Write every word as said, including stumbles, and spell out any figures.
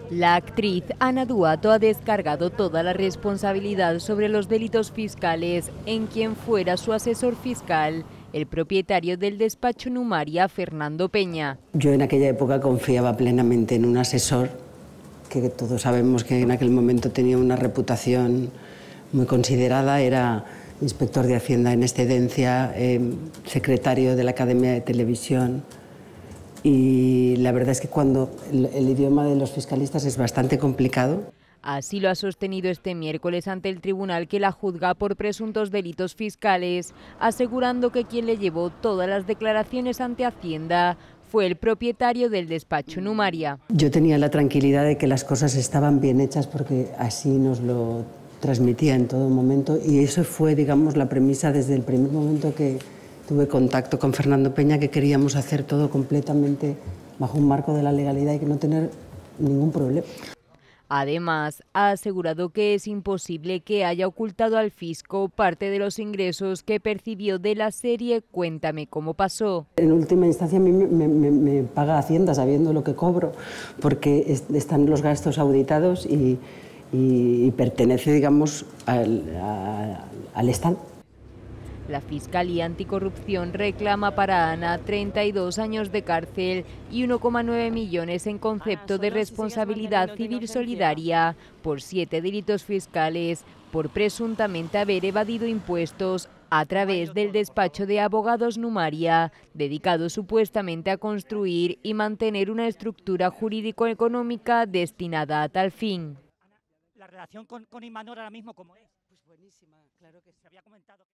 La actriz Ana Duato ha descargado toda la responsabilidad sobre los delitos fiscales en quien fuera su asesor fiscal, el propietario del despacho Numaria, Fernando Peña. Yo en aquella época confiaba plenamente en un asesor que todos sabemos que en aquel momento tenía una reputación muy considerada, era inspector de Hacienda en excedencia, eh, secretario de la Academia de Televisión. Y la verdad es que cuando el, el idioma de los fiscalistas es bastante complicado. Así lo ha sostenido este miércoles ante el tribunal que la juzga por presuntos delitos fiscales, asegurando que quien le llevó todas las declaraciones ante Hacienda fue el propietario del despacho Numaria. Yo tenía la tranquilidad de que las cosas estaban bien hechas porque así nos lo transmitía en todo momento, y eso fue, digamos, la premisa desde el primer momento que tuve contacto con Fernando Peña, que queríamos hacer todo completamente bajo un marco de la legalidad y que no tener ningún problema. Además, ha asegurado que es imposible que haya ocultado al fisco parte de los ingresos que percibió de la serie Cuéntame cómo pasó. En última instancia a mí me, me, me paga Hacienda sabiendo lo que cobro, porque es, están los gastos auditados y, y, y pertenece, digamos, al, a, al Estado. La Fiscalía Anticorrupción reclama para Ana treinta y dos años de cárcel y uno coma nueve millones en concepto de responsabilidad civil solidaria por siete delitos fiscales por presuntamente haber evadido impuestos a través del despacho de abogados Numaria, dedicado supuestamente a construir y mantener una estructura jurídico-económica destinada a tal fin. La relación con, con Imanol ahora mismo, ¿cómo es? Pues buenísima, claro que se había comentado.